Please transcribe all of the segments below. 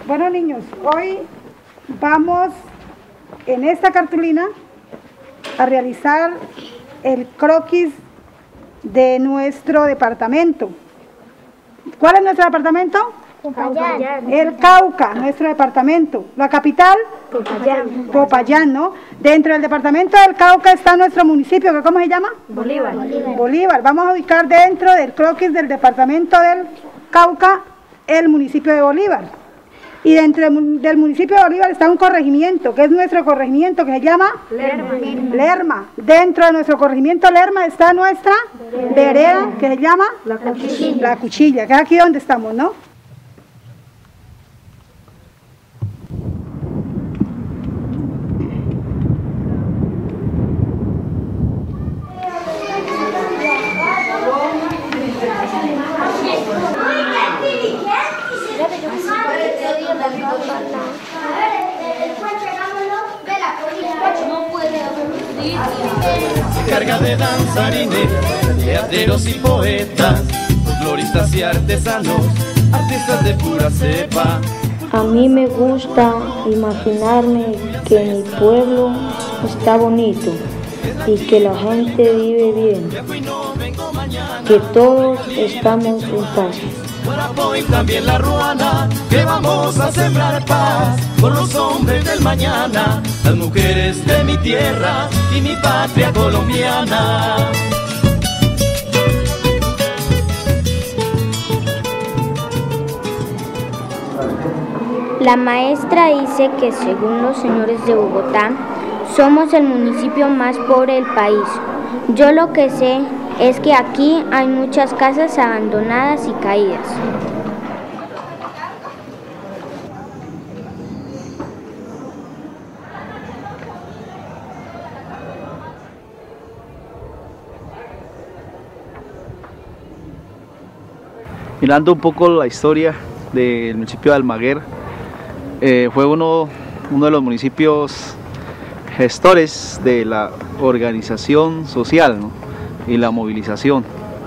Bueno, niños, hoy vamos en esta cartulina a realizar el croquis de nuestro departamento. ¿Cuál es nuestro departamento? Popayán. El Cauca, nuestro departamento. ¿La capital? Popayán. Popayán, ¿no? Dentro del departamento del Cauca está nuestro municipio, ¿cómo se llama? Bolívar. Bolívar. Vamos a ubicar dentro del croquis del departamento del Cauca el municipio de Bolívar. Y dentro del municipio de Bolívar está un corregimiento, que es nuestro corregimiento, que se llama Lerma. Dentro de nuestro corregimiento Lerma está nuestra vereda, que se llama La Cuchilla, que es aquí donde estamos, ¿no? Se carga de danzarines, teatreros y poetas, folcloristas y artesanos, artistas de pura cepa. A mí me gusta imaginarme que mi pueblo está bonito y que la gente vive bien, que todos estamos en paz. Guarapo y también la ruana, que vamos a sembrar paz por los hombres del mañana, las mujeres de mi tierra y mi patria colombiana. La maestra dice que según los señores de Bogotá, somos el municipio más pobre del país. Yo lo que sé es que aquí hay muchas casas abandonadas y caídas. Mirando un poco la historia del municipio de Almaguer, fue uno de los municipios gestores de la organización social, ¿no? Y la movilización.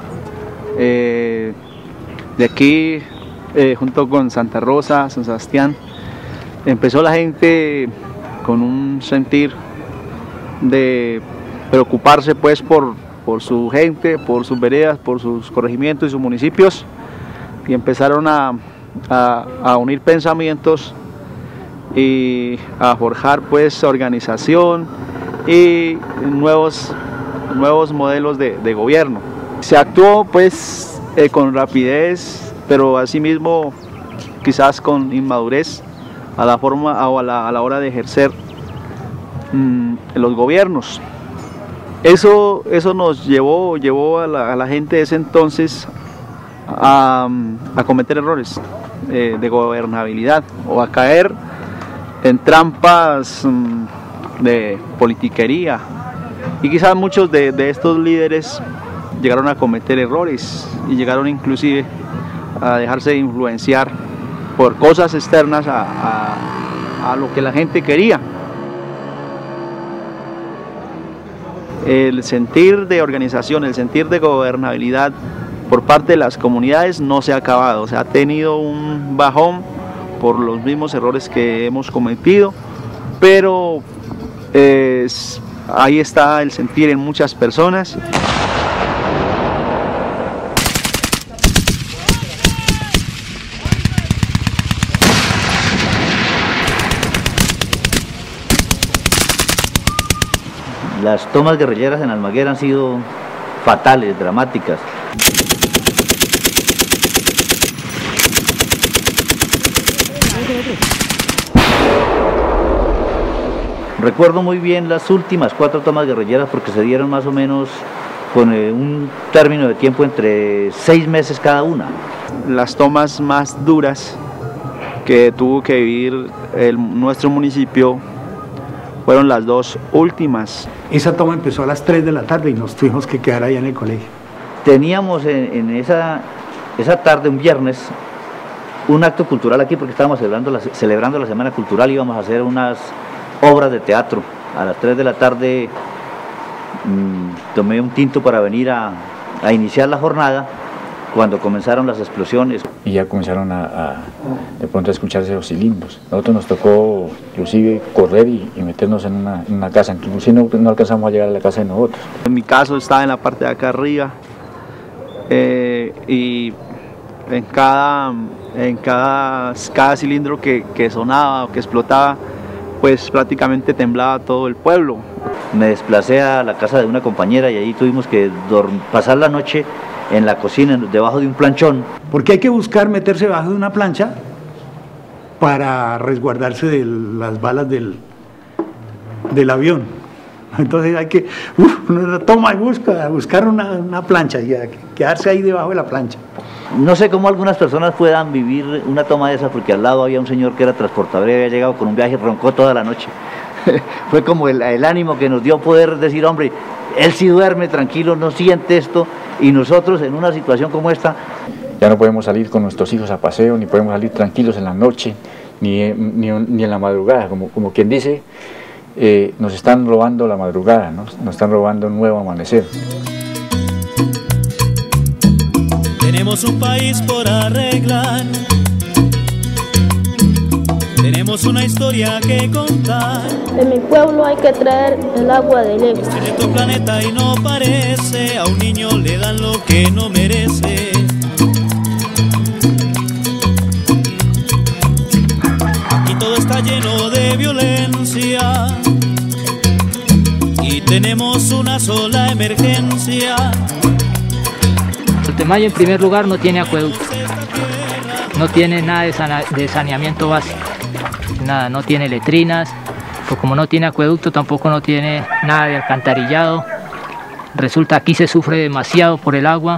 De aquí, junto con Santa Rosa, San Sebastián, empezó la gente con un sentir de preocuparse pues por su gente, por sus veredas, por sus corregimientos y sus municipios, y empezaron a unir pensamientos y a forjar pues organización y nuevos modelos de gobierno. Se actuó pues con rapidez, pero asimismo quizás con inmadurez a la forma o a la hora de ejercer los gobiernos. Eso nos llevó a la gente de ese entonces a cometer errores de gobernabilidad o a caer en trampas de politiquería. Y quizás muchos de estos líderes llegaron a cometer errores y llegaron inclusive a dejarse influenciar por cosas externas a lo que la gente quería. El sentir de organización, el sentir de gobernabilidad por parte de las comunidades no se ha acabado, se ha tenido un bajón por los mismos errores que hemos cometido, pero ahí está el sentir en muchas personas. Las tomas guerrilleras en Almaguer han sido fatales, dramáticas. Recuerdo muy bien las últimas 4 tomas guerrilleras porque se dieron más o menos con un término de tiempo entre 6 meses cada una. Las tomas más duras que tuvo que vivir nuestro municipio fueron las 2 últimas. Esa toma empezó a las 3 de la tarde y nos tuvimos que quedar allá en el colegio. Teníamos en esa tarde, un viernes, un acto cultural aquí porque estábamos celebrando la Semana Cultural, íbamos a hacer unas obras de teatro. A las 3 de la tarde tomé un tinto para venir a iniciar la jornada cuando comenzaron las explosiones. Y ya comenzaron de pronto a escucharse los cilindros. Nosotros nos tocó inclusive correr y meternos en una casa, inclusive no alcanzamos a llegar a la casa de nosotros. En mi caso estaba en la parte de acá arriba y en cada cilindro que sonaba o que explotaba, pues prácticamente temblaba todo el pueblo. Me desplacé a la casa de una compañera y ahí tuvimos que pasar la noche en la cocina, debajo de un planchón. Porque hay que buscar meterse debajo de una plancha para resguardarse de las balas del avión. Entonces hay que, uno toma y buscar una plancha y quedarse ahí debajo de la plancha. No sé cómo algunas personas puedan vivir una toma de esas, porque al lado había un señor que era transportador y había llegado con un viaje y roncó toda la noche. Fue como el ánimo que nos dio poder decir, hombre, él sí duerme tranquilo, no siente esto, y nosotros en una situación como esta. Ya no podemos salir con nuestros hijos a paseo, ni podemos salir tranquilos en la noche, ni en la madrugada, como quien dice, nos están robando la madrugada, ¿no? Nos están robando un nuevo amanecer. Tenemos un país por arreglar, tenemos una historia que contar. En mi pueblo hay que traer el agua del Ebro. Este es tu planeta y no parece, a un niño le dan lo que no merece. Aquí todo está lleno de violencia y tenemos una sola emergencia. Temayo, en primer lugar, no tiene acueducto, no tiene nada de saneamiento básico, nada, no tiene letrinas, pues como no tiene acueducto tampoco no tiene nada de alcantarillado. Resulta aquí se sufre demasiado por el agua.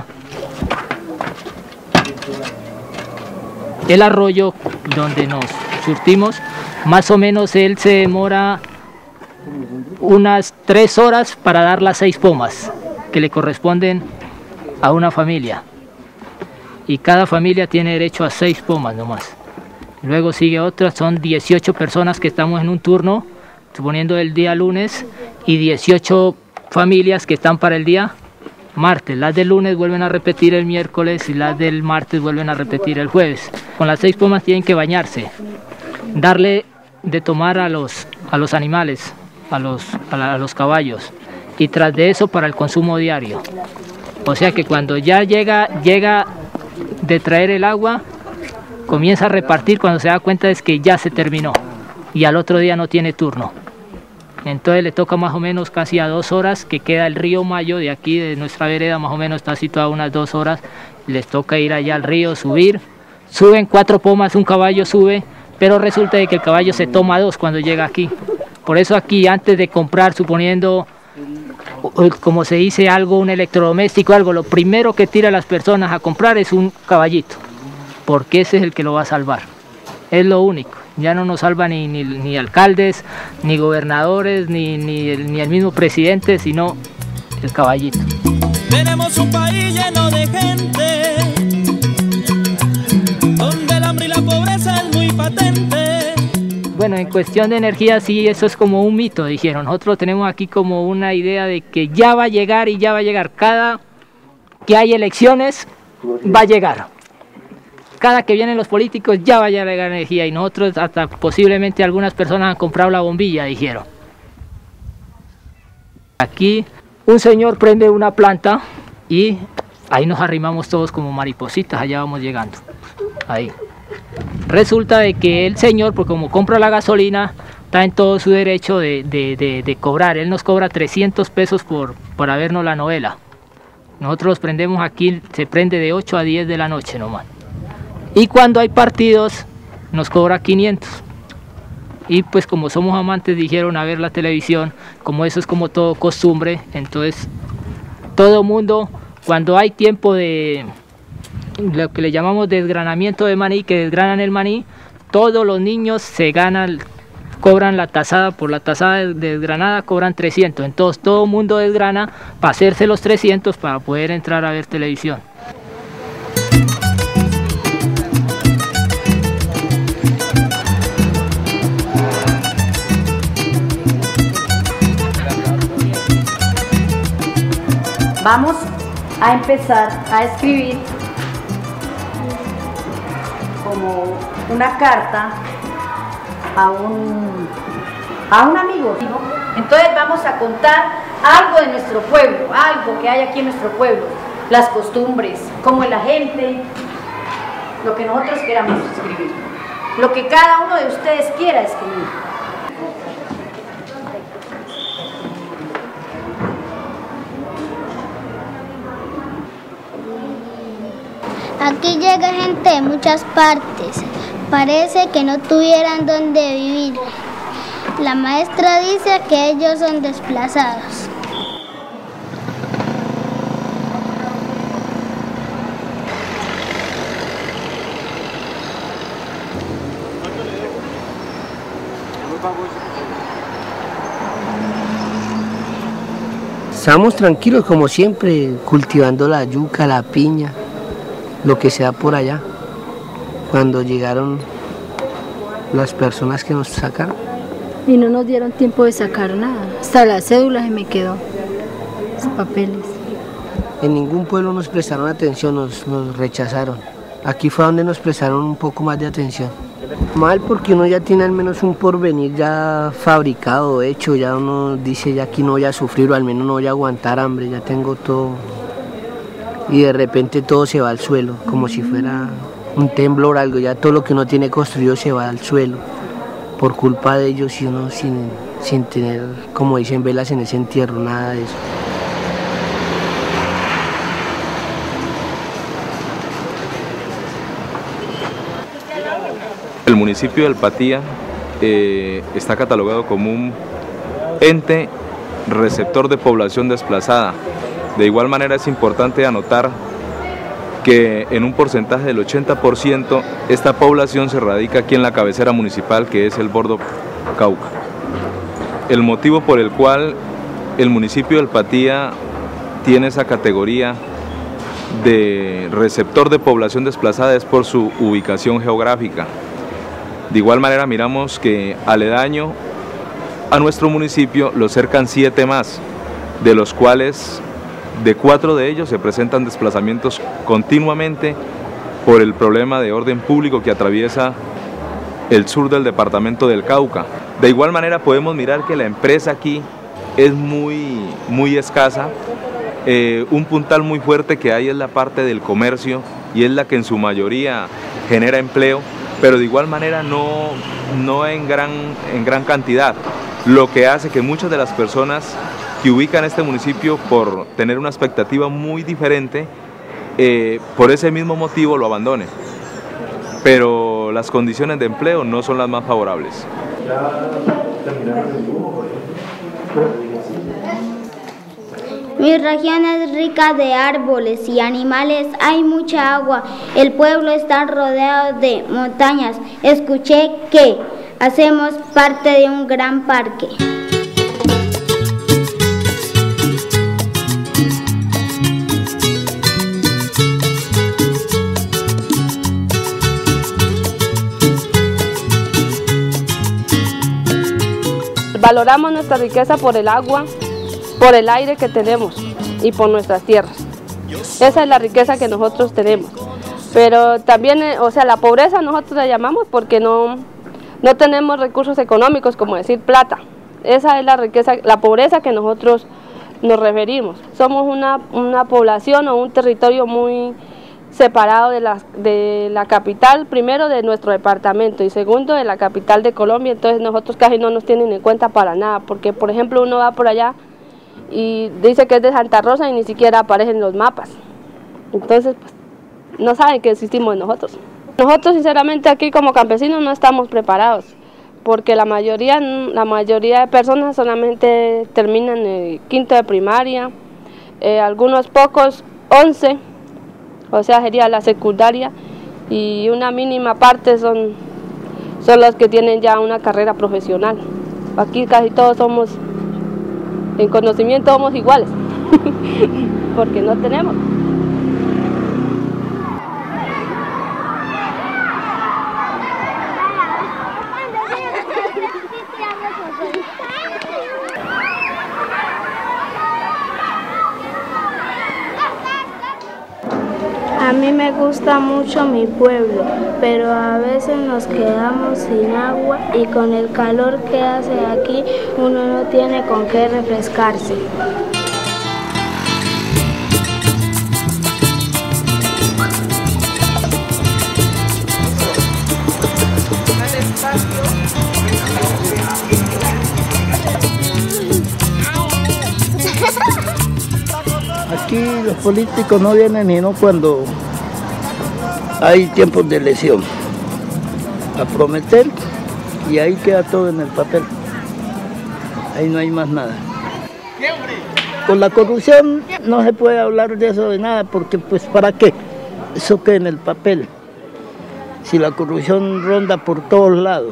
El arroyo donde nos surtimos, más o menos él se demora unas 3 horas para dar las 6 pomas que le corresponden a una familia, y cada familia tiene derecho a 6 pomas nomás. Luego sigue otra, son 18 personas que estamos en un turno, suponiendo el día lunes, y 18 familias que están para el día martes. Las del lunes vuelven a repetir el miércoles y las del martes vuelven a repetir el jueves. Con las 6 pomas tienen que bañarse, darle de tomar a los animales, a los caballos, y tras de eso para el consumo diario. O sea que cuando ya llega de traer el agua, comienza a repartir, cuando se da cuenta es que ya se terminó y al otro día no tiene turno. Entonces le toca más o menos casi a 2 horas, que queda el río Mayo de aquí, de nuestra vereda, más o menos está situado unas 2 horas, les toca ir allá al río, subir, suben 4 pomas, un caballo sube, pero resulta de que el caballo se toma 2 cuando llega aquí. Por eso aquí, antes de comprar, suponiendo, como se dice, algo, un electrodoméstico, algo, lo primero que tira las personas a comprar es un caballito, porque ese es el que lo va a salvar, es lo único. Ya no nos salva ni alcaldes, ni gobernadores, ni el mismo presidente, sino el caballito. Tenemos un país lleno de gente, donde el hambre y la pobreza es muy patente. Bueno, en cuestión de energía sí, eso es como un mito, dijeron. Nosotros tenemos aquí como una idea de que ya va a llegar y ya va a llegar. Cada que hay elecciones va a llegar. Cada que vienen los políticos ya va a llegar energía, y nosotros hasta posiblemente algunas personas han comprado la bombilla, dijeron. Aquí un señor prende una planta y ahí nos arrimamos todos como maripositas, allá vamos llegando, ahí. Resulta de que el señor, pues como compra la gasolina, está en todo su derecho de cobrar. Él nos cobra 300 pesos por vernos la novela. Nosotros los prendemos aquí, se prende de 8 a 10 de la noche nomás. Y cuando hay partidos, nos cobra 500. Y pues como somos amantes, dijeron, a ver la televisión, como eso es como todo costumbre, entonces todo mundo, cuando hay tiempo de lo que le llamamos desgranamiento de maní, que desgranan el maní, todos los niños se ganan, cobran la tasada, por la tasada desgranada cobran 300, entonces todo el mundo desgrana para hacerse los 300 para poder entrar a ver televisión. Vamos a empezar a escribir como una carta a un amigo, ¿no? Entonces vamos a contar algo de nuestro pueblo, algo que hay aquí en nuestro pueblo, las costumbres, cómo es la gente, lo que nosotros queramos escribir, lo que cada uno de ustedes quiera escribir. Aquí llega gente de muchas partes, parece que no tuvieran dónde vivir. La maestra dice que ellos son desplazados. Estamos tranquilos como siempre, cultivando la yuca, la piña, lo que sea por allá. Cuando llegaron las personas que nos sacaron. Y no nos dieron tiempo de sacar nada, hasta la cédula se me quedó, los papeles. En ningún pueblo nos prestaron atención, nos rechazaron. Aquí fue donde nos prestaron un poco más de atención. Mal porque uno ya tiene al menos un porvenir ya fabricado, hecho, ya uno dice ya aquí no voy a sufrir o al menos no voy a aguantar hambre, ya tengo todo. Y de repente todo se va al suelo, como si fuera un temblor o algo, ya todo lo que uno tiene construido se va al suelo. Por culpa de ellos y uno sin tener, como dicen, velas en ese entierro, nada de eso. El municipio de Alpatía está catalogado como un ente receptor de población desplazada. De igual manera es importante anotar que en un porcentaje del 80% esta población se radica aquí en la cabecera municipal, que es el Bordo Cauca. El motivo por el cual el municipio de Alpatía tiene esa categoría de receptor de población desplazada es por su ubicación geográfica. De igual manera miramos que aledaño a nuestro municipio lo cercan 7 más, de los cuales de 4 de ellos se presentan desplazamientos continuamente por el problema de orden público que atraviesa el sur del departamento del Cauca. De igual manera podemos mirar que la empresa aquí es muy escasa. Un puntal muy fuerte que hay es la parte del comercio y es la que en su mayoría genera empleo, pero de igual manera no en gran cantidad, lo que hace que muchas de las personas que ubican este municipio por tener una expectativa muy diferente, por ese mismo motivo lo abandonen. Pero las condiciones de empleo no son las más favorables. Mi región es rica de árboles y animales, hay mucha agua, el pueblo está rodeado de montañas. Escuché que hacemos parte de un gran parque. Valoramos nuestra riqueza por el agua, por el aire que tenemos y por nuestras tierras. Esa es la riqueza que nosotros tenemos. Pero también, la pobreza nosotros la llamamos porque no tenemos recursos económicos, como decir plata. Esa es la riqueza, la pobreza que nosotros nos referimos. Somos una población o un territorio muy separado de la capital, primero de nuestro departamento y segundo de la capital de Colombia. Entonces nosotros casi no nos tienen en cuenta para nada, porque por ejemplo uno va por allá y dice que es de Santa Rosa y ni siquiera aparecen los mapas. Entonces pues no saben que existimos nosotros. Nosotros sinceramente aquí como campesinos no estamos preparados, porque la mayoría de personas solamente terminan el 5º de primaria, algunos pocos 11, o sea sería la secundaria, y una mínima parte son los que tienen ya una carrera profesional. Aquí casi todos somos, en conocimiento somos iguales, porque no tenemos. A mí me gusta mucho mi pueblo, pero a veces nos quedamos sin agua y con el calor que hace aquí uno no tiene con qué refrescarse. Aquí los políticos no vienen sino cuando hay tiempos de elección, a prometer y ahí queda todo en el papel, ahí no hay más nada. Con la corrupción no se puede hablar de eso de nada porque pues ¿para qué? Eso queda en el papel, si la corrupción ronda por todos lados.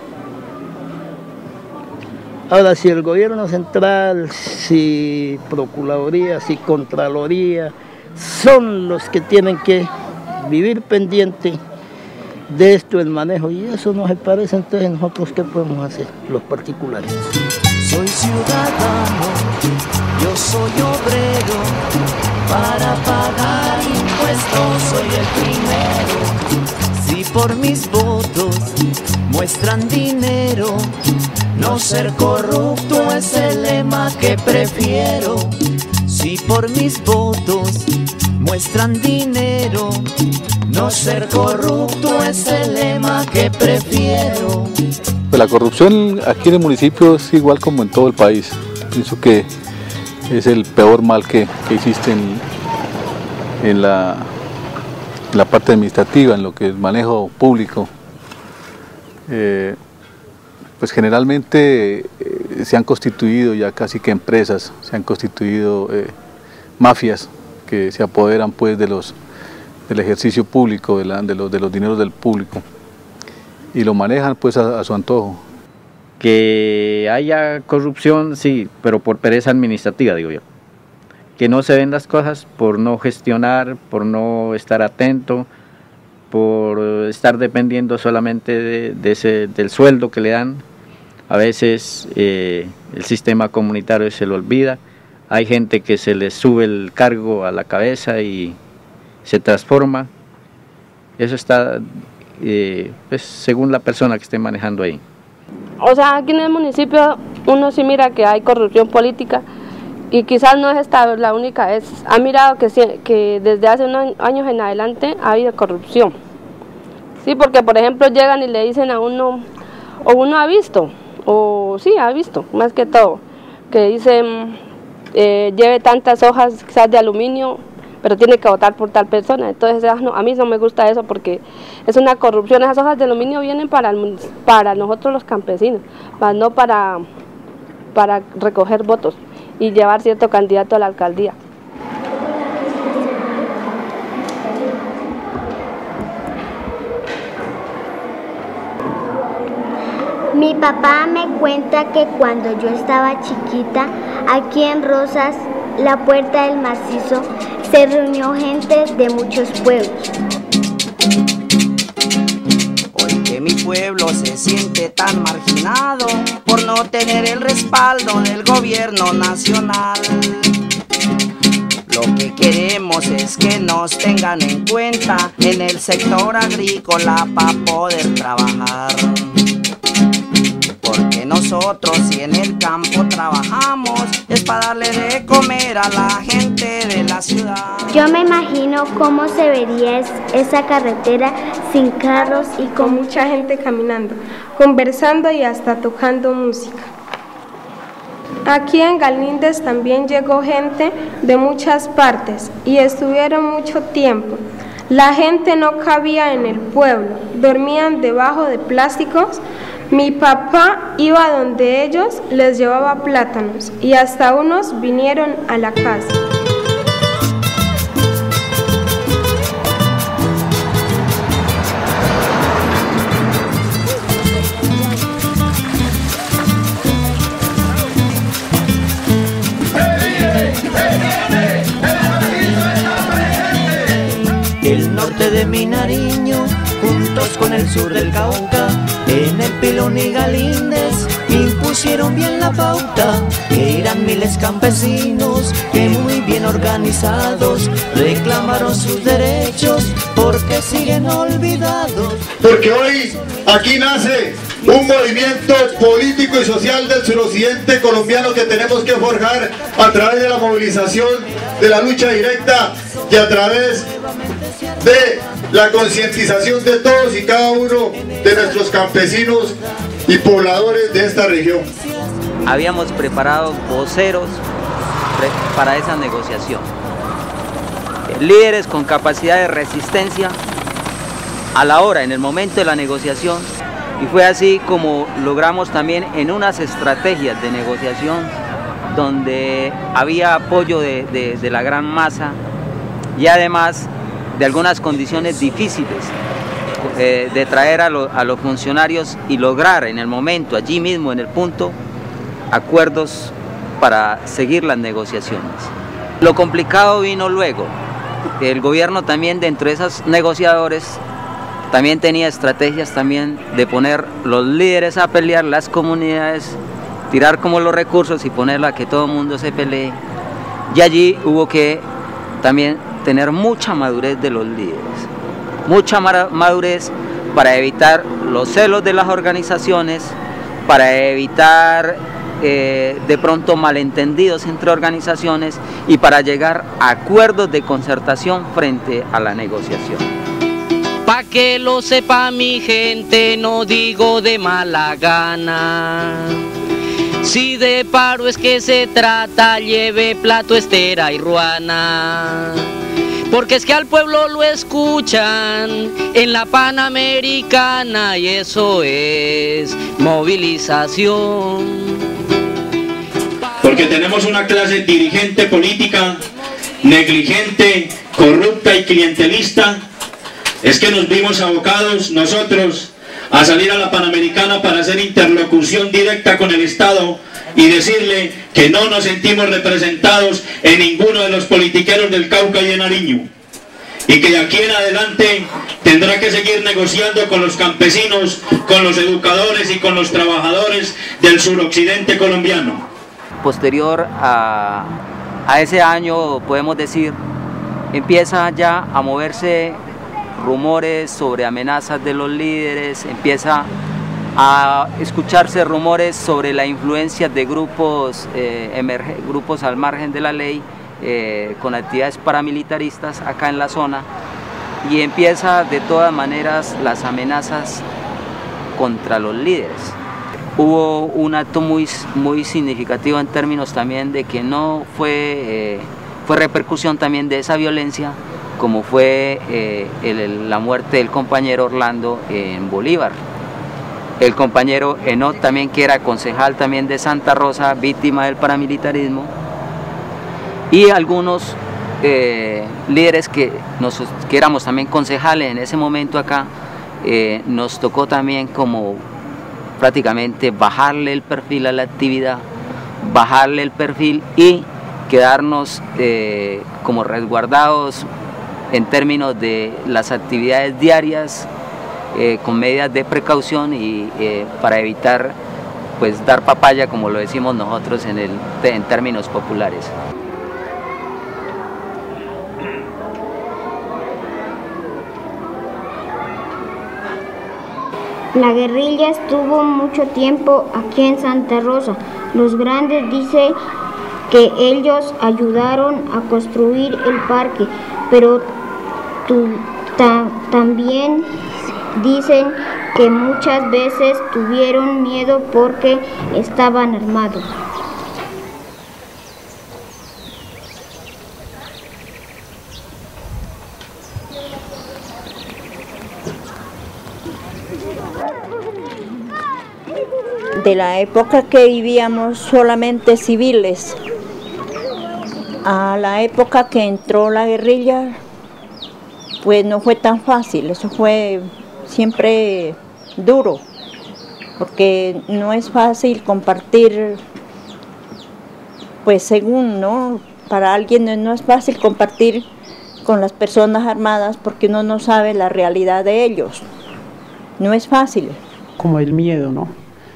Ahora, si el gobierno central, si Procuraduría, si Contraloría, son los que tienen que vivir pendiente de esto, el manejo, y eso no se parece, entonces nosotros ¿qué podemos hacer, los particulares? Soy ciudadano, yo soy obrero, para pagar impuestos soy el primero. Si por mis votos muestran dinero, no ser corrupto es el lema que prefiero. Si por mis votos muestran dinero, no ser corrupto es el lema que prefiero. Pues la corrupción aquí en el municipio es igual como en todo el país. Pienso que es el peor mal que existe en la parte administrativa, en lo que es manejo público. Pues generalmente se han constituido ya casi que empresas, se han constituido mafias que se apoderan pues del ejercicio público, de los dineros del público y lo manejan pues a su antojo. Que haya corrupción, sí, pero por pereza administrativa, digo yo. Que no se ven las cosas por no gestionar, por no estar atento, por estar dependiendo solamente del sueldo que le dan. A veces el sistema comunitario se lo olvida, hay gente que se les sube el cargo a la cabeza y se transforma. Eso está pues, según la persona que esté manejando ahí. O sea, aquí en el municipio uno sí mira que hay corrupción política y quizás no es esta la única vez. Ha mirado que desde hace unos años en adelante ha habido corrupción. Sí, porque por ejemplo llegan y le dicen a uno, o uno ha visto, o sí, ha visto, más que todo, que dicen, lleve tantas hojas quizás de aluminio, pero tiene que votar por tal persona. Entonces a mí no me gusta eso porque es una corrupción. Esas hojas de aluminio vienen para nosotros los campesinos, no para recoger votos y llevar cierto candidato a la alcaldía. Mi papá me cuenta que cuando yo estaba chiquita, aquí en Rosas, la Puerta del Macizo, se reunió gente de muchos pueblos. Hoy que mi pueblo se siente tan marginado por no tener el respaldo del gobierno nacional. Lo que queremos es que nos tengan en cuenta en el sector agrícola para poder trabajar. Porque nosotros si en el campo trabajamos es para darle de comer a la gente de la ciudad. Yo me imagino cómo se vería esa carretera sin carros y con mucha gente caminando, conversando y hasta tocando música. Aquí en Galíndez también llegó gente de muchas partes y estuvieron mucho tiempo. La gente no cabía en el pueblo, dormían debajo de plásticos. Mi papá iba donde ellos, les llevaba plátanos y hasta unos vinieron a la casa. El norte de mi Nariño, juntos con el sur del Cauca, en el Pilón y Galíndez, impusieron bien la pauta, que eran miles campesinos que muy bien bien organizados, reclamaron sus derechos porque siguen olvidados. Porque hoy aquí nace un movimiento político y social del suroccidente colombiano que tenemos que forjar a través de la movilización, de la lucha directa y a través de la concientización de todos y cada uno de nuestros campesinos y pobladores de esta región. Habíamos preparado voceros para esa negociación, líderes con capacidad de resistencia a la hora, en el momento de la negociación, y fue así como logramos también en unas estrategias de negociación donde había apoyo de la gran masa y además de algunas condiciones difíciles de traer a los funcionarios y lograr en el momento, allí mismo en el punto, acuerdos para seguir las negociaciones. Lo complicado vino luego. El gobierno también dentro de esos negociadores también tenía estrategias también de poner los líderes a pelear, las comunidades, tirar como los recursos y ponerla a que todo el mundo se pelee. Y allí hubo que también tener mucha madurez de los líderes, mucha madurez para evitar los celos de las organizaciones, para evitar de pronto malentendidos entre organizaciones y para llegar a acuerdos de concertación frente a la negociación. Pa' que lo sepa mi gente, no digo de mala gana. Si de paro es que se trata, lleve plato, estera y ruana. Porque es que al pueblo lo escuchan en la Panamericana y eso es movilización. Porque tenemos una clase dirigente política negligente, corrupta y clientelista. Es que nos vimos abocados nosotros a salir a la Panamericana para hacer interlocución directa con el Estado y decirle que no nos sentimos representados en ninguno de los politiqueros del Cauca y de Nariño, y que de aquí en adelante tendrá que seguir negociando con los campesinos, con los educadores y con los trabajadores del suroccidente colombiano. Posterior a ese año, podemos decir, empieza ya a moverse rumores sobre amenazas de los líderes, empieza a escucharse rumores sobre la influencia de grupos, grupos al margen de la ley, con actividades paramilitaristas acá en la zona, y empieza de todas maneras las amenazas contra los líderes. Hubo un acto muy significativo en términos también de que no fue repercusión también de esa violencia, como fue la muerte del compañero Orlando en Bolívar. El compañero Enoch también, que era concejal también de Santa Rosa, víctima del paramilitarismo, y algunos líderes que éramos también concejales en ese momento acá, nos tocó también como prácticamente bajarle el perfil a la actividad, bajarle el perfil y quedarnos como resguardados en términos de las actividades diarias, con medidas de precaución y para evitar pues dar papaya, como lo decimos nosotros en términos populares. La guerrilla estuvo mucho tiempo aquí en Santa Rosa. Los grandes dicen que ellos ayudaron a construir el parque, pero también dicen que muchas veces tuvieron miedo porque estaban armados. De la época que vivíamos solamente civiles a la época que entró la guerrilla, pues no fue tan fácil, eso fue siempre duro, porque no es fácil compartir, pues según, ¿no? Para alguien no es fácil compartir con las personas armadas porque uno no sabe la realidad de ellos, no es fácil. Como el miedo, ¿no?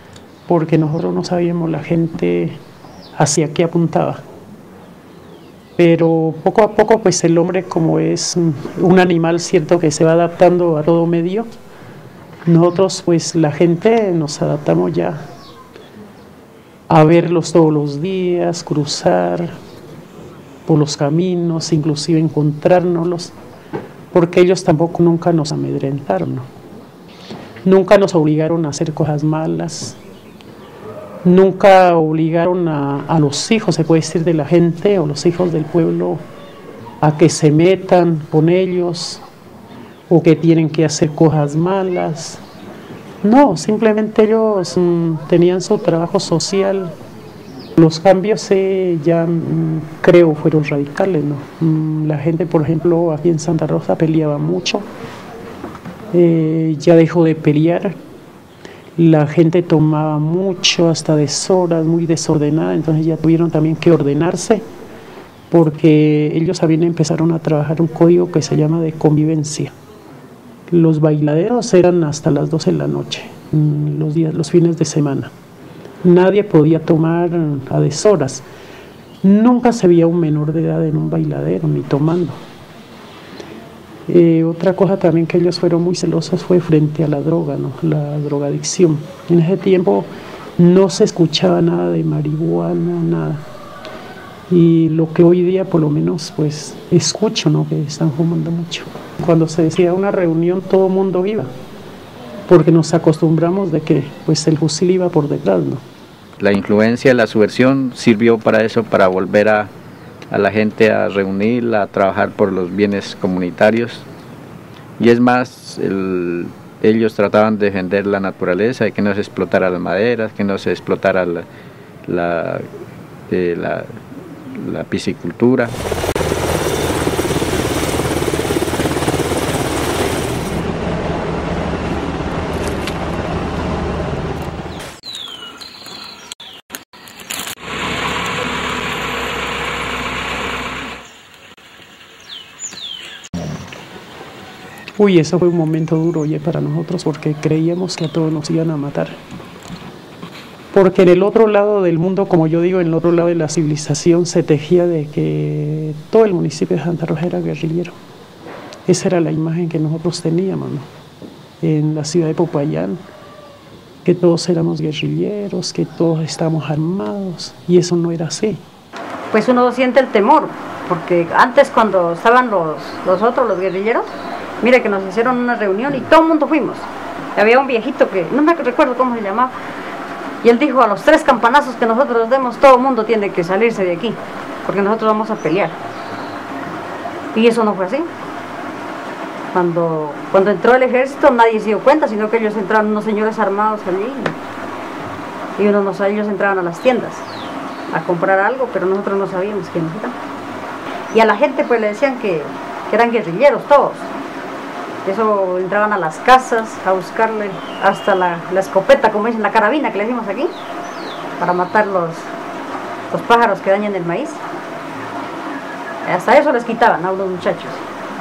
Porque nosotros no sabíamos la gente hacia qué apuntaba. pero poco a poco pues el hombre, como es un animal cierto que se va adaptando a todo medio, nosotros pues la gente nos adaptamos ya a verlos todos los días, cruzar por los caminos, inclusive encontrárnoslos, porque ellos tampoco nunca nos amedrentaron, ¿no? Nunca nos obligaron a hacer cosas malas, nunca obligaron a los hijos, se puede decir, de la gente o los hijos del pueblo a que se metan con ellos o que tienen que hacer cosas malas. No, simplemente ellos tenían su trabajo social. Los cambios ya creo fueron radicales, ¿no? La gente, por ejemplo, aquí en Santa Rosa peleaba mucho, ya dejó de pelear. La gente tomaba mucho, hasta deshoras, muy desordenada, entonces ya tuvieron también que ordenarse, porque ellos también empezaron a trabajar un código que se llama de convivencia. Los bailaderos eran hasta las 12 de la noche, los fines de semana. Nadie podía tomar a deshoras. Nunca se veía un menor de edad en un bailadero, ni tomando. Otra cosa también que ellos fueron muy celosos fue frente a la droga, ¿no? La drogadicción. En ese tiempo no se escuchaba nada de marihuana, nada. Y lo que hoy día por lo menos pues escucho, ¿no? Que están fumando mucho. Cuando se decía una reunión todo el mundo iba, porque nos acostumbramos de que pues el fusil iba por detrás, ¿no? La influencia, la subversión sirvió para eso, para volver a la gente a reunirla, a trabajar por los bienes comunitarios. Y es más, ellos trataban de defender la naturaleza, de que no se explotara las maderas, que no se explotara la piscicultura. Uy, eso fue un momento duro ya para nosotros, porque creíamos que a todos nos iban a matar. Porque en el otro lado del mundo, como yo digo, en el otro lado de la civilización, se tejía de que todo el municipio de Santa Rosa era guerrillero. Esa era la imagen que nosotros teníamos, ¿no? En la ciudad de Popayán, que todos éramos guerrilleros, que todos estábamos armados, y eso no era así. Pues uno siente el temor, porque antes cuando estaban los guerrilleros, mire que nos hicieron una reunión y todo el mundo fuimos. Había un viejito que, no me recuerdo cómo se llamaba, y él dijo: a los 3 campanazos que nosotros demos, todo el mundo tiene que salirse de aquí, porque nosotros vamos a pelear. Y eso no fue así. Cuando entró el ejército nadie se dio cuenta, sino que ellos entraron unos señores armados allí, y ellos entraban a las tiendas a comprar algo, pero nosotros no sabíamos quiénes eran. Y a la gente pues le decían que eran guerrilleros todos. Eso, entraban a las casas a buscarle hasta la escopeta, como dicen, la carabina que le decimos aquí, para matar los pájaros que dañan el maíz. Hasta eso les quitaban a unos muchachos.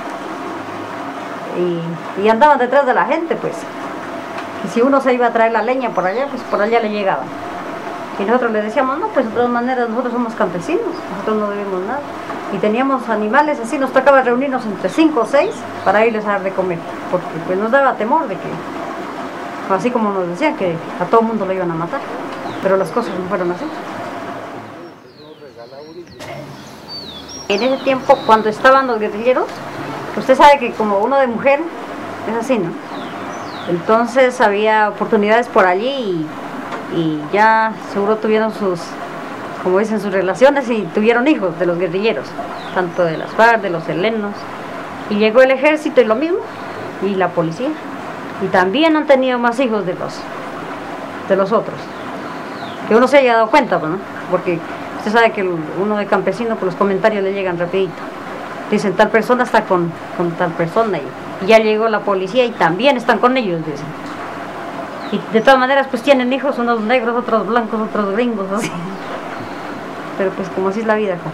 Y andaban detrás de la gente, pues. Y si uno se iba a traer la leña por allá, pues por allá le llegaban. Y nosotros les decíamos: no, pues de todas maneras nosotros somos campesinos, nosotros no debemos nada. Y teníamos animales así, nos tocaba reunirnos entre 5 o 6 para irles a dar de comer, porque pues nos daba temor de que, así como nos decían, que a todo mundo lo iban a matar, pero las cosas no fueron así. En ese tiempo, cuando estaban los guerrilleros, usted sabe que como uno de mujer es así, ¿no? Entonces había oportunidades por allí y ya seguro tuvieron sus, como dicen, sus relaciones, y tuvieron hijos de los guerrilleros, tanto de las FARC, de los helenos, y llegó el ejército y lo mismo, y la policía, y también han tenido más hijos de los otros, que uno se haya dado cuenta, ¿no? Porque usted sabe que uno de campesino, por los comentarios le llegan rapidito, dicen tal persona está con tal persona, y ya llegó la policía y también están con ellos, dicen. Y de todas maneras pues tienen hijos, unos negros, otros blancos, otros gringos, así. Pero pues como así es la vida acá.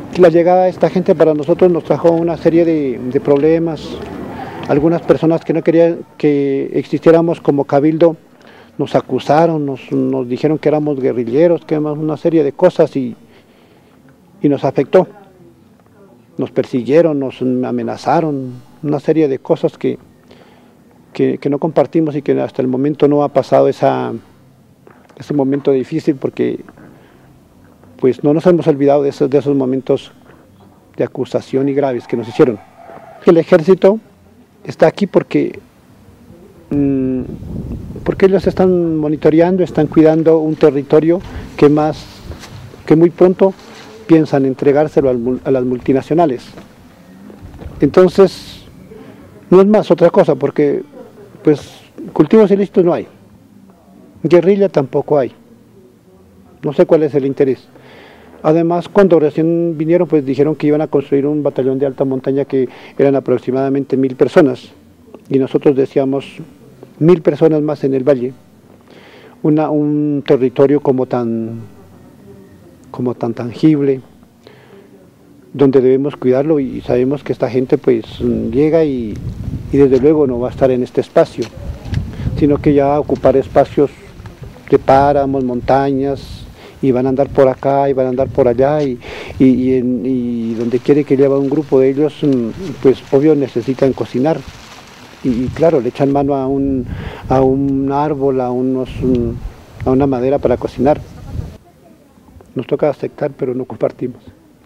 La llegada de esta gente para nosotros nos trajo una serie de problemas. Algunas personas que no querían que existiéramos como cabildo nos acusaron, nos dijeron que éramos guerrilleros, que éramos una serie de cosas y nos afectó. Nos persiguieron, nos amenazaron, una serie de cosas que no compartimos y que hasta el momento no ha pasado ese momento difícil, porque pues no nos hemos olvidado de esos momentos de acusación y graves que nos hicieron. El ejército está aquí porque ellos están monitoreando, están cuidando un territorio que muy pronto piensan entregárselo a las multinacionales. Entonces, no es más otra cosa, porque pues cultivos ilícitos no hay, guerrilla tampoco hay, no sé cuál es el interés. Además, cuando recién vinieron, pues dijeron que iban a construir un batallón de alta montaña que eran aproximadamente 1000 personas, y nosotros decíamos 1000 personas más en el valle, un territorio como tan tangible, donde debemos cuidarlo, y sabemos que esta gente pues llega y desde luego no va a estar en este espacio, sino que ya va a ocupar espacios de páramos, montañas, y van a andar por acá y van a andar por allá, y donde quiere que lleve un grupo de ellos, pues obvio necesitan cocinar, y claro, le echan mano a un árbol, a una madera para cocinar. Nos toca aceptar, pero no compartimos.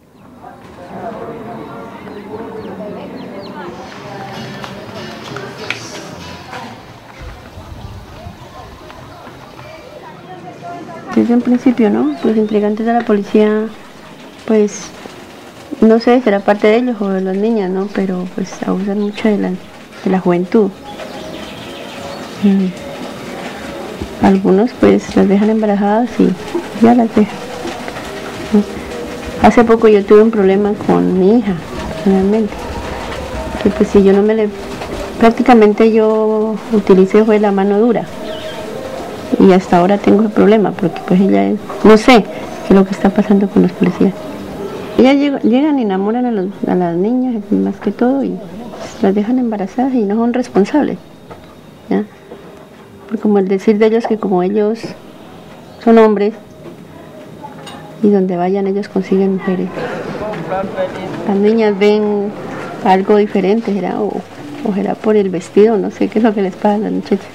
Desde un principio, ¿no? Los intrigantes de la policía, pues, no sé, será parte de ellos o de las niñas, ¿no? Pero pues abusan mucho de la juventud. Algunos pues las dejan embarazadas y ya las dejan. Hace poco yo tuve un problema con mi hija, personalmente, que pues si yo no prácticamente yo utilicé fue la mano dura, y hasta ahora tengo el problema, porque pues ella no sé qué es lo que está pasando con los policías. Ellas llegan y enamoran a las niñas más que todo, y las dejan embarazadas y no son responsables, ¿ya? Porque como el decir de ellos que como ellos son hombres, y donde vayan ellos consiguen mujeres. Las niñas ven algo diferente, ¿será? O será por el vestido, no sé qué es lo que les pasa a las muchachas.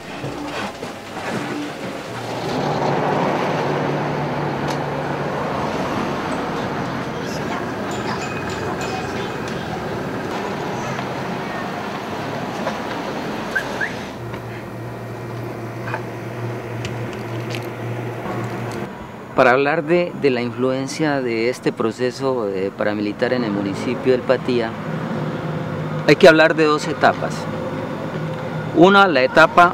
Para hablar de la influencia de este proceso paramilitar en el municipio del Patía, hay que hablar de dos etapas. Una, la etapa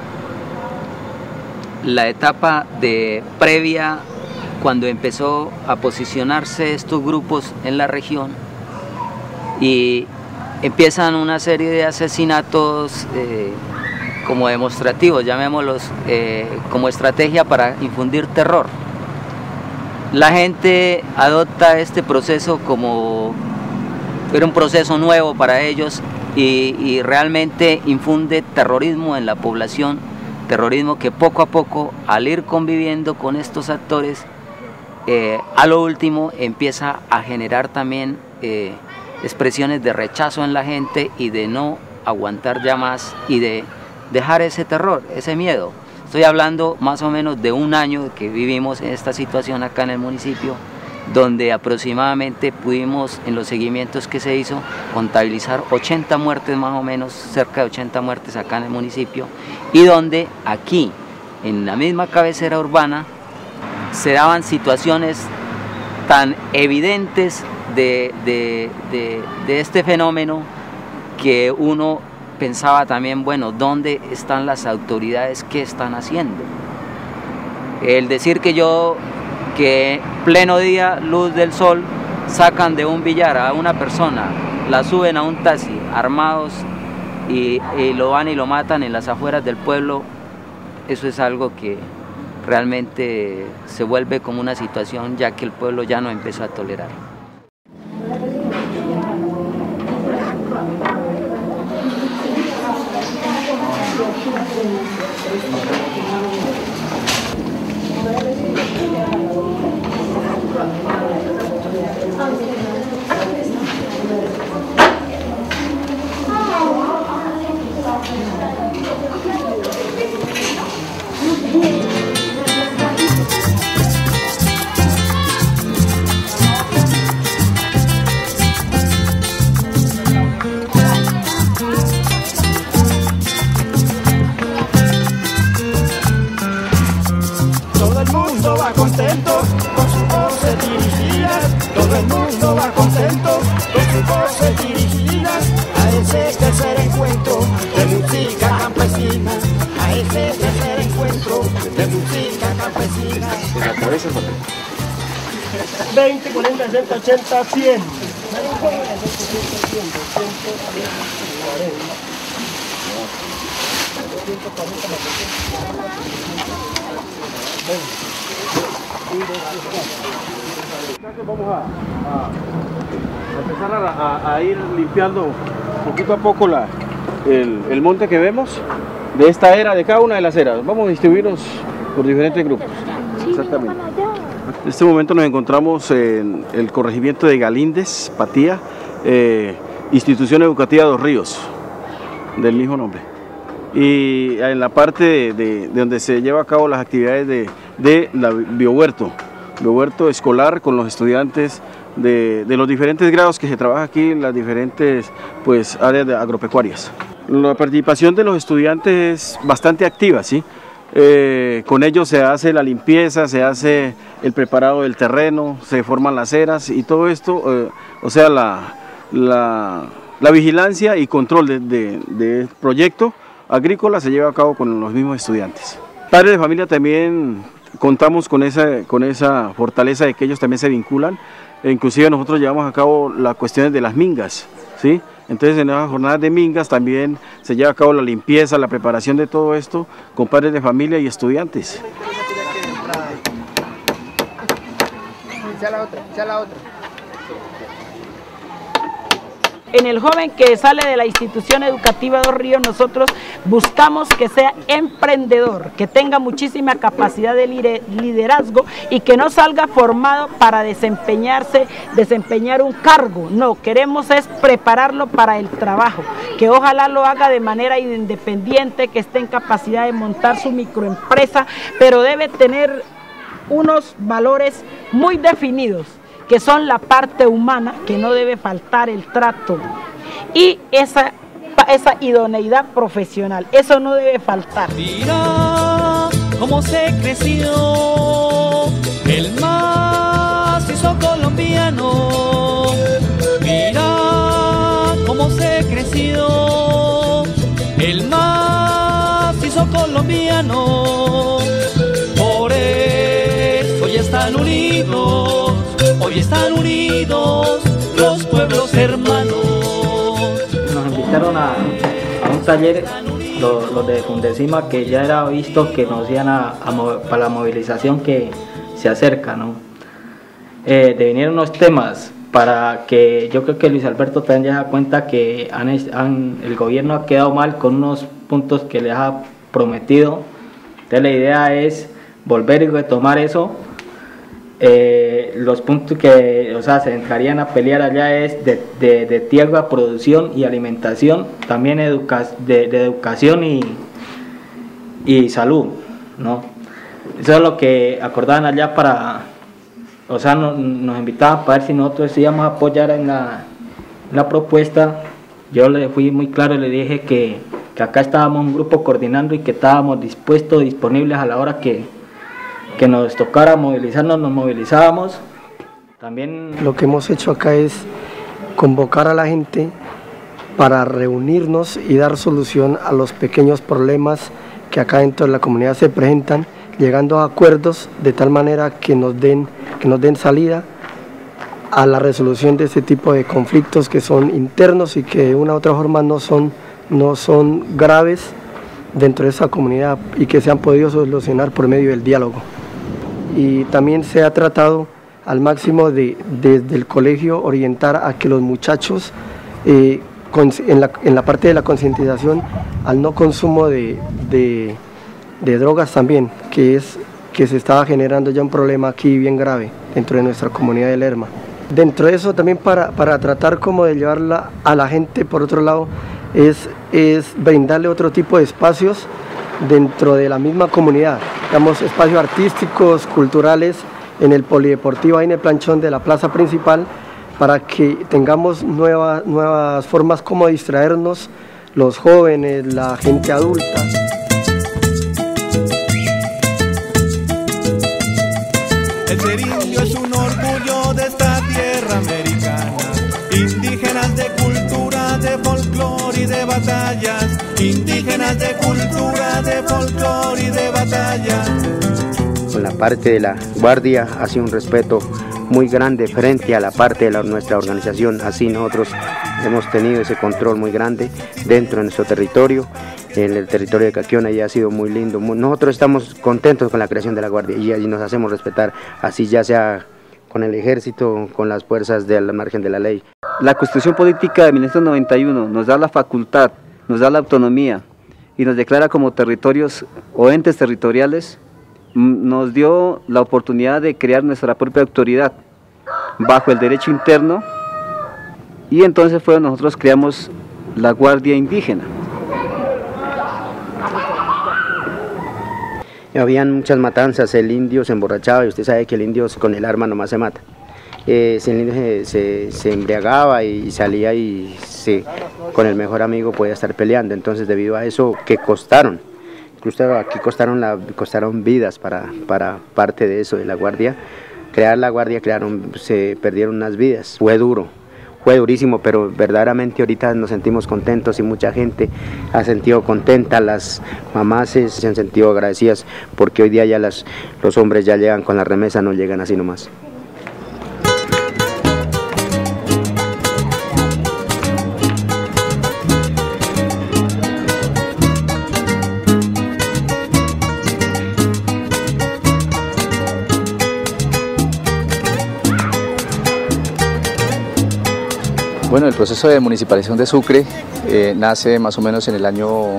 de previa, cuando empezó a posicionarse estos grupos en la región y empiezan una serie de asesinatos como demostrativos, llamémoslos, como estrategia para infundir terror. La gente adopta este proceso como era un proceso nuevo para ellos y realmente infunde terrorismo en la población, terrorismo que poco a poco, al ir conviviendo con estos actores, a lo último empieza a generar también expresiones de rechazo en la gente y de no aguantar ya más y de dejar ese terror, ese miedo. Estoy hablando más o menos de un año que vivimos en esta situación acá en el municipio, donde aproximadamente pudimos, en los seguimientos que se hizo, contabilizar 80 muertes más o menos, cerca de 80 muertes acá en el municipio, y donde aquí, en la misma cabecera urbana, se daban situaciones tan evidentes de este fenómeno que uno pensaba también, bueno, ¿dónde están las autoridades? ¿Qué están haciendo? El decir que pleno día, luz del sol, sacan de un billar a una persona, la suben a un taxi armados y lo van y lo matan en las afueras del pueblo, eso es algo que realmente se vuelve como una situación ya que el pueblo ya no empezó a tolerar. contentos con sus voces dirigidas, todo el mundo va contento con sus voces dirigidas a ese tercer encuentro de música campesina, a ese tercer encuentro de música campesina. 20, 40, 60, 80, 100. Vamos a empezar a ir limpiando poquito a poco el monte que vemos de esta era, de cada una de las eras. Vamos a distribuirnos por diferentes grupos. Exactamente. En este momento nos encontramos en el corregimiento de Galíndez, Patía, Institución Educativa Dos Ríos, del mismo nombre. Y en la parte de donde se lleva a cabo las actividades de la biohuerto escolar con los estudiantes de los diferentes grados que se trabaja aquí en las diferentes áreas agropecuarias. La participación de los estudiantes es bastante activa, ¿sí? Con ellos se hace la limpieza, se hace el preparado del terreno, se forman las eras y todo esto, o sea, la vigilancia y control del proyecto agrícola se lleva a cabo con los mismos estudiantes. Padres de familia también contamos con esa fortaleza de que ellos también se vinculan, e inclusive nosotros llevamos a cabo las cuestiones de las mingas, ¿sí? Entonces en las jornadas de mingas también se lleva a cabo la limpieza, la preparación de todo esto con padres de familia y estudiantes. En el joven que sale de la institución educativa Dos Ríos, nosotros buscamos que sea emprendedor, que tenga muchísima capacidad de liderazgo y que no salga formado para desempeñar un cargo. No, queremos es prepararlo para el trabajo, que ojalá lo haga de manera independiente, que esté en capacidad de montar su microempresa, pero debe tener unos valores muy definidos, que son la parte humana, que no debe faltar el trato, y esa idoneidad profesional, eso no debe faltar. Mira cómo se creció el macizo colombiano, mira cómo se creció el macizo colombiano, por eso ya están unidos. Hoy están unidos los pueblos hermanos. Nos invitaron a un taller, los de Fundecima, que ya era visto que nos iban para la movilización que se acerca, ¿no? Devinieron unos temas para que yo creo que Luis Alberto también ya da cuenta que el gobierno ha quedado mal con unos puntos que les ha prometido. Entonces la idea es volver y retomar eso. Los puntos que se entrarían a pelear allá es de tierra, producción y alimentación, también de educación y salud, ¿no? Eso es lo que acordaban allá nos invitaban para ver si nosotros íbamos a apoyar en la propuesta. Yo le fui muy claro y le dije que acá estábamos un grupo coordinando y que estábamos dispuestos, disponibles a la hora que nos tocara movilizarnos, nos movilizábamos. También lo que hemos hecho acá es convocar a la gente para reunirnos y dar solución a los pequeños problemas que acá dentro de la comunidad se presentan, llegando a acuerdos de tal manera que nos den salida a la resolución de este tipo de conflictos que son internos y que de una u otra forma no son graves dentro de esa comunidad y que se han podido solucionar por medio del diálogo. Y también se ha tratado al máximo desde el colegio orientar a que los muchachos en la parte de la concientización al no consumo de drogas también, que se estaba generando ya un problema aquí bien grave dentro de nuestra comunidad de Lerma. Dentro de eso también para tratar como de llevarla a la gente, por otro lado, es brindarle otro tipo de espacios dentro de la misma comunidad, digamos espacios artísticos, culturales, en el polideportivo, ahí en el planchón de la plaza principal, para que tengamos nuevas formas como distraernos los jóvenes, la gente adulta. El ser indio es un orgullo de esta tierra americana. Indígenas de cultura, de folclore y de batallas. Indígenas de cultura, de folclore y de batallas. Con la parte de la Guardia ha sido un respeto muy grande frente a la parte de nuestra organización. Así nosotros hemos tenido ese control muy grande dentro de nuestro territorio. En el territorio de Caquiona y ha sido muy lindo. Nosotros estamos contentos con la creación de la Guardia y nos hacemos respetar, así ya sea con el ejército, con las fuerzas del margen de la ley. La Constitución Política de 1991 nos da la facultad, nos da la autonomía y nos declara como territorios o entes territoriales, nos dio la oportunidad de crear nuestra propia autoridad bajo el derecho interno y entonces nosotros creamos la Guardia Indígena. Habían muchas matanzas, el indio se emborrachaba y usted sabe que el indio con el arma nomás se mata. El indio se embriagaba y salía y con el mejor amigo podía estar peleando, entonces debido a eso que costaron, incluso aquí costaron vidas para parte de eso de la Guardia. Crear la Guardia, se perdieron unas vidas, fue duro. Fue durísimo, pero verdaderamente ahorita nos sentimos contentos y mucha gente ha sentido contenta, las mamás se han sentido agradecidas porque hoy día ya los hombres ya llegan con la remesa, no llegan así nomás. Bueno, el proceso de municipalización de Sucre nace más o menos en el año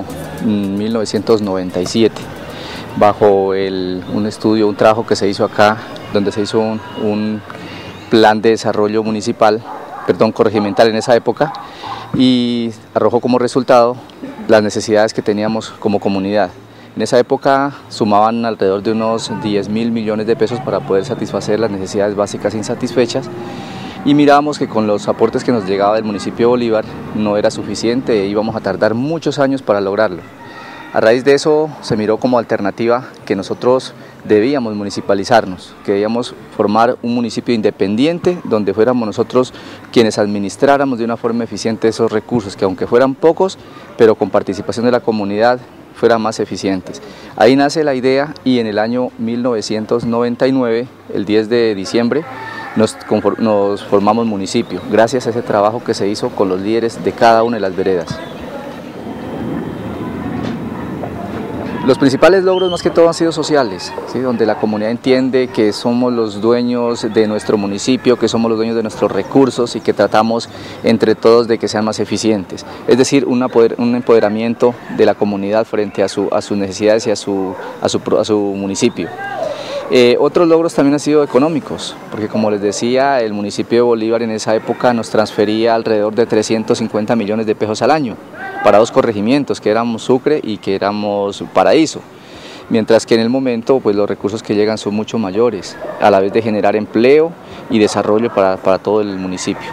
1997, bajo un estudio, un trabajo que se hizo acá, donde se hizo un plan de desarrollo corregimental en esa época, y arrojó como resultado las necesidades que teníamos como comunidad. En esa época sumaban alrededor de unos 10.000 millones de pesos para poder satisfacer las necesidades básicas insatisfechas. Y mirábamos que con los aportes que nos llegaba del municipio de Bolívar no era suficiente e íbamos a tardar muchos años para lograrlo. A raíz de eso se miró como alternativa que nosotros debíamos municipalizarnos, que debíamos formar un municipio independiente donde fuéramos nosotros quienes administráramos de una forma eficiente esos recursos, que aunque fueran pocos, pero con participación de la comunidad fueran más eficientes. Ahí nace la idea y en el año 1999, el 10 de diciembre, nos formamos municipio, gracias a ese trabajo que se hizo con los líderes de cada una de las veredas. Los principales logros más que todo han sido sociales, ¿sí? Donde la comunidad entiende que somos los dueños de nuestro municipio, que somos los dueños de nuestros recursos y que tratamos entre todos de que sean más eficientes. Es decir, un empoderamiento de la comunidad frente a sus necesidades y a su municipio. Otros logros también han sido económicos, porque como les decía, el municipio de Bolívar en esa época nos transfería alrededor de 350 millones de pesos al año para dos corregimientos, que éramos Sucre y que éramos Paraíso, mientras que en el momento pues, los recursos que llegan son mucho mayores, a la vez de generar empleo y desarrollo para todo el municipio.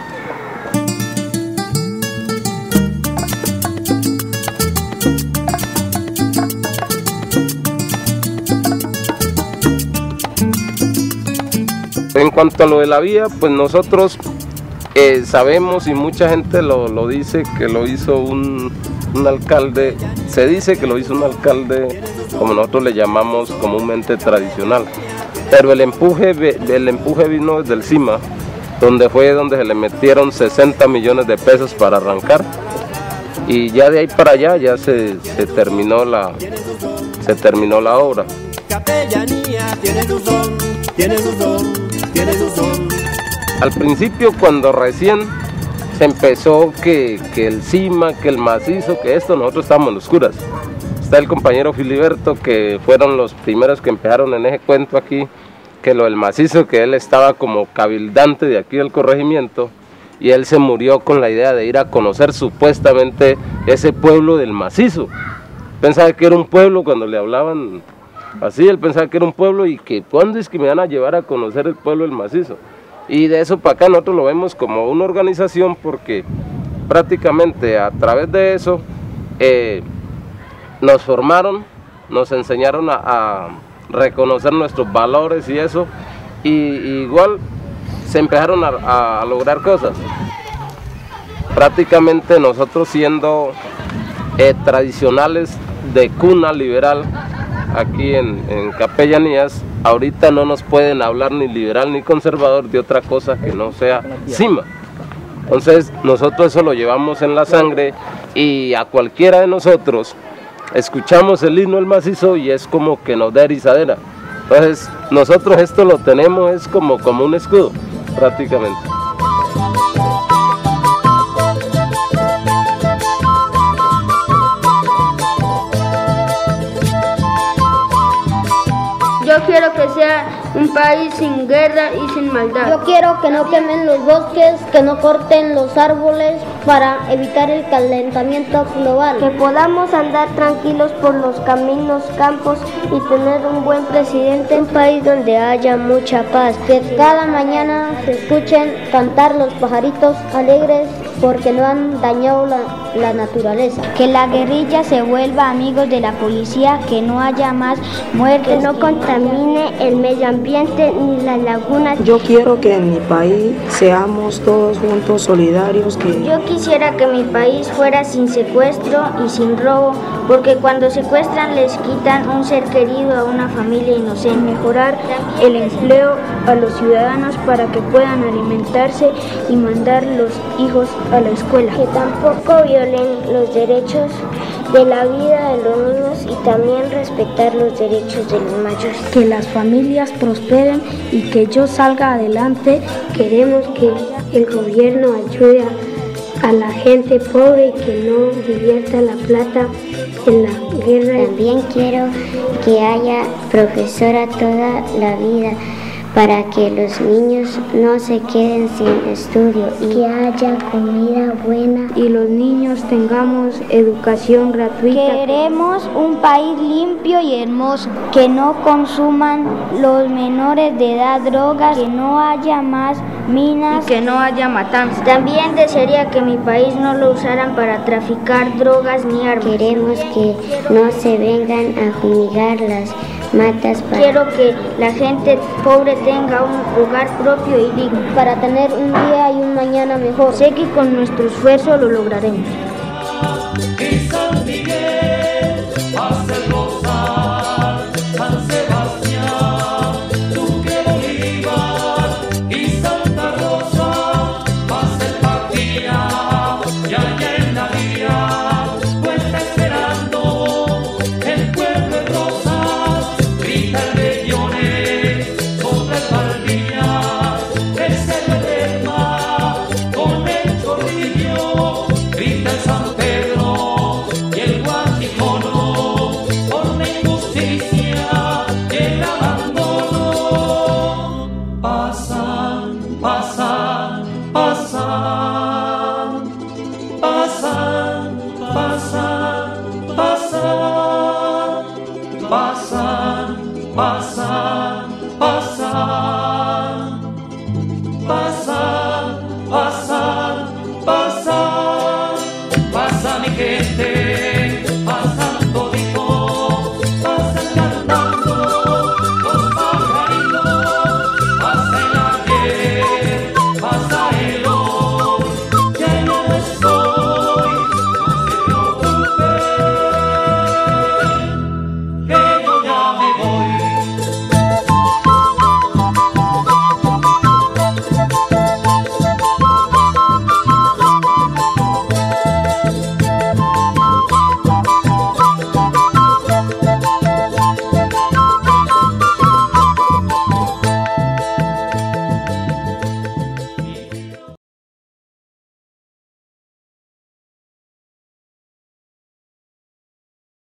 En cuanto a lo de la vía, pues nosotros sabemos y mucha gente lo dice que lo hizo un alcalde, se dice que lo hizo un alcalde como nosotros le llamamos comúnmente tradicional, pero el empuje vino desde el CIMA, donde se le metieron 60 millones de pesos para arrancar y ya de ahí para allá ya se terminó la obra. Capellanía tiene su son, tiene su son. Al principio, cuando recién se empezó que el CIMA, que el macizo, que esto, nosotros estábamos en oscuras. Está el compañero Filiberto, que fueron los primeros que empezaron en ese cuento aquí, que lo del macizo, que él estaba como cabildante de aquí del corregimiento, y él se murió con la idea de ir a conocer supuestamente ese pueblo del macizo. Pensaba que era un pueblo cuando le hablaban así, él pensaba que era un pueblo y que cuándo es que me van a llevar a conocer el pueblo del macizo. Y de eso para acá nosotros lo vemos como una organización porque prácticamente a través de eso nos formaron, nos enseñaron a reconocer nuestros valores y eso, y igual se empezaron a lograr cosas. Prácticamente nosotros siendo tradicionales de cuna liberal aquí en Capellanías, ahorita no nos pueden hablar ni liberal ni conservador de otra cosa que no sea cima. Entonces nosotros eso lo llevamos en la sangre y a cualquiera de nosotros escuchamos el himno del macizo y es como que nos da erizadera. Entonces nosotros esto lo tenemos es como un escudo prácticamente. Yo quiero que sea un país sin guerra y sin maldad. Yo quiero que no quemen los bosques, que no corten los árboles para evitar el calentamiento global. Que podamos andar tranquilos por los caminos, campos y tener un buen presidente. Un país donde haya mucha paz. Que cada mañana se escuchen cantar los pajaritos alegres porque no han dañado la naturaleza. Que la guerrilla se vuelva amigos de la policía, que no haya más muertes. Que no contamine el medio ambiente ni las lagunas. Yo quiero que en mi país seamos todos juntos solidarios. Yo quisiera que mi país fuera sin secuestro y sin robo, porque cuando secuestran les quitan un ser querido a una familia inocente. Mejorar el empleo a los ciudadanos para que puedan alimentarse y mandar los hijos a la escuela. Que tampoco violen los derechos de la vida de los niños y también respetar los derechos de los mayores. Que las familias prosperen y que yo salga adelante. Queremos que el gobierno ayude a la gente pobre y que no divierta la plata en la guerra. También quiero que haya profesora toda la vida para que los niños no se queden sin estudio y que haya comida buena y los niños tengamos educación gratuita. Queremos un país limpio y hermoso, que no consuman los menores de edad drogas, que no haya más minas y que no haya matanzas. También desearía que mi país no lo usaran para traficar drogas ni armas. Queremos que no se vengan a fumigar las matas. Quiero que la gente pobre tenga un hogar propio y digno para tener un día y un mañana mejor. Sé que con nuestro esfuerzo lo lograremos.